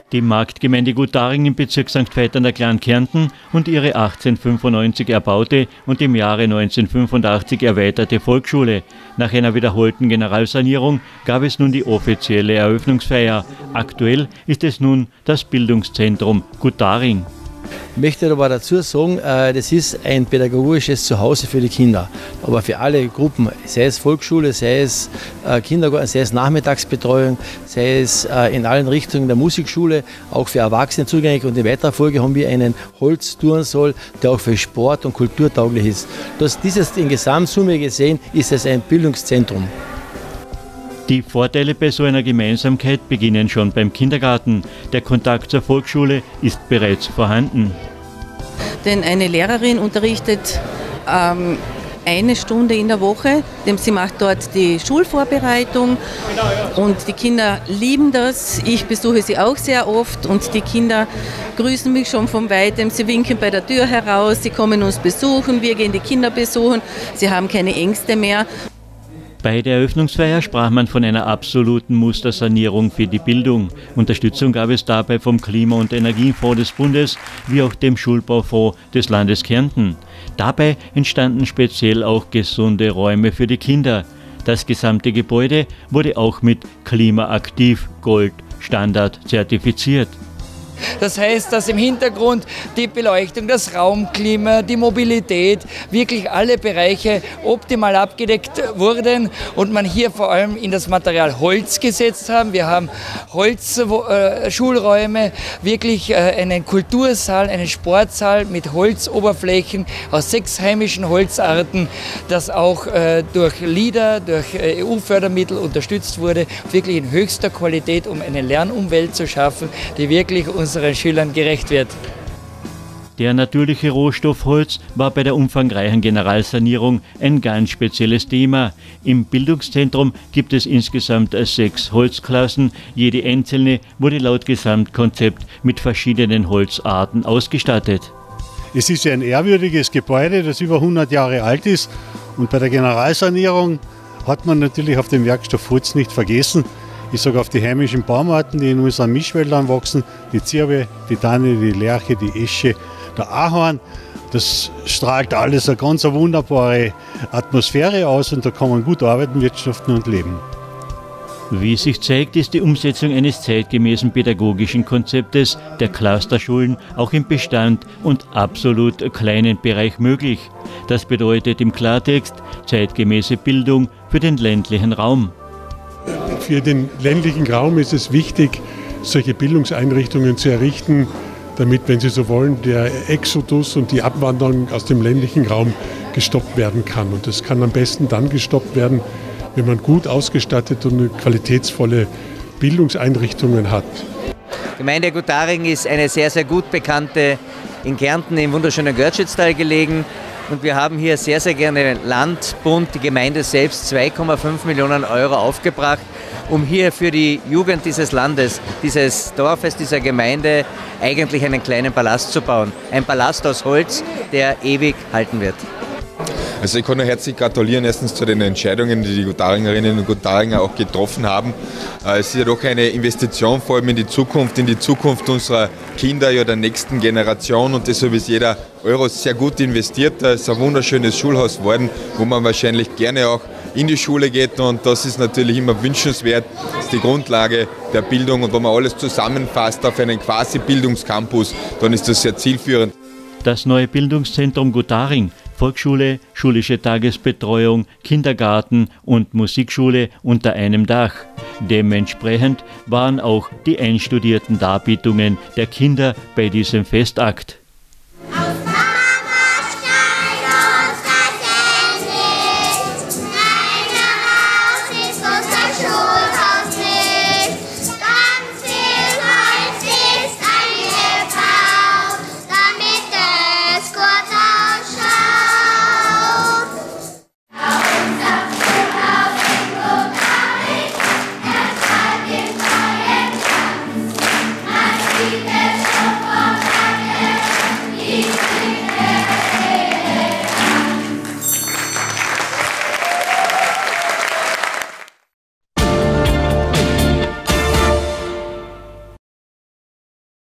Die Marktgemeinde Gutaring im Bezirk St. Veit an der Kleinen Kärnten und ihre 1895 erbaute und im Jahre 1985 erweiterte Volksschule. Nach einer wiederholten Generalsanierung gab es nun die offizielle Eröffnungsfeier. Aktuell ist es nun das Bildungszentrum Gutaring. Ich möchte aber dazu sagen, das ist ein pädagogisches Zuhause für die Kinder, aber für alle Gruppen, sei es Volksschule, sei es Kindergarten, sei es Nachmittagsbetreuung, sei es in allen Richtungen der Musikschule, auch für Erwachsene zugänglich. Und in weiterer Folge haben wir einen Holzturnsaal, der auch für Sport und Kultur tauglich ist. Dieses in Gesamtsumme gesehen ist es ein Bildungszentrum. Die Vorteile bei so einer Gemeinsamkeit beginnen schon beim Kindergarten. Der Kontakt zur Volksschule ist bereits vorhanden. Denn eine Lehrerin unterrichtet eine Stunde in der Woche. Sie macht dort die Schulvorbereitung und die Kinder lieben das. Ich besuche sie auch sehr oft und die Kinder grüßen mich schon von Weitem. Sie winken bei der Tür heraus, sie kommen uns besuchen, wir gehen die Kinder besuchen. Sie haben keine Ängste mehr. Bei der Eröffnungsfeier sprach man von einer absoluten Mustersanierung für die Bildung. Unterstützung gab es dabei vom Klima- und Energiefonds des Bundes wie auch dem Schulbaufonds des Landes Kärnten. Dabei entstanden speziell auch gesunde Räume für die Kinder. Das gesamte Gebäude wurde auch mit Klimaaktiv Gold Standard zertifiziert. Das heißt, dass im Hintergrund die Beleuchtung, das Raumklima, die Mobilität, wirklich alle Bereiche optimal abgedeckt wurden und man hier vor allem in das Material Holz gesetzt haben. Wir haben Holzschulräume, wirklich einen Kultursaal, einen Sportsaal mit Holzoberflächen aus 6 heimischen Holzarten, das auch durch LIDA, durch EU-Fördermittel unterstützt wurde, wirklich in höchster Qualität, um eine Lernumwelt zu schaffen, die wirklich unseren Schülern gerecht wird. Der natürliche Rohstoff Holz war bei der umfangreichen Generalsanierung ein ganz spezielles Thema. Im Bildungszentrum gibt es insgesamt 6 Holzklassen. Jede einzelne wurde laut Gesamtkonzept mit verschiedenen Holzarten ausgestattet. Es ist ein ehrwürdiges Gebäude, das über 100 Jahre alt ist. Und bei der Generalsanierung hat man natürlich auf den Werkstoff Holz nicht vergessen. Ich sage auf die heimischen Baumarten, die in unseren Mischwäldern wachsen, die Zirbe, die Tanne, die Lärche, die Esche, der Ahorn. Das strahlt alles eine ganz wunderbare Atmosphäre aus und da kann man gut arbeiten, wirtschaften und leben. Wie sich zeigt, ist die Umsetzung eines zeitgemäßen pädagogischen Konzeptes der Clusterschulen auch im Bestand und absolut kleinen Bereich möglich. Das bedeutet im Klartext zeitgemäße Bildung für den ländlichen Raum. Für den ländlichen Raum ist es wichtig, solche Bildungseinrichtungen zu errichten, damit, wenn Sie so wollen, der Exodus und die Abwanderung aus dem ländlichen Raum gestoppt werden kann. Und das kann am besten dann gestoppt werden, wenn man gut ausgestattete und qualitätsvolle Bildungseinrichtungen hat. Die Gemeinde Gutaring ist eine sehr, sehr gut bekannte in Kärnten im wunderschönen Görtschütztal gelegen. Und wir haben hier sehr, sehr gerne Land, Bund, die Gemeinde selbst 2,5 Millionen Euro aufgebracht, um hier für die Jugend dieses Landes, dieses Dorfes, dieser Gemeinde eigentlich einen kleinen Palast zu bauen. Ein Palast aus Holz, der ewig halten wird. Also ich kann nur herzlich gratulieren erstens zu den Entscheidungen, die die Gutaringerinnen und Gutaringer auch getroffen haben. Es ist ja doch eine Investition, vor allem in die Zukunft unserer Kinder, ja der nächsten Generation und deshalb ist jeder Euro sehr gut investiert. Es ist ein wunderschönes Schulhaus geworden, wo man wahrscheinlich gerne auch in die Schule geht und das ist natürlich immer wünschenswert. Das ist die Grundlage der Bildung und wenn man alles zusammenfasst auf einen quasi Bildungscampus, dann ist das sehr zielführend. Das neue Bildungszentrum Gutaring, Volksschule, schulische Tagesbetreuung, Kindergarten und Musikschule unter einem Dach. Dementsprechend waren auch die einstudierten Darbietungen der Kinder bei diesem Festakt.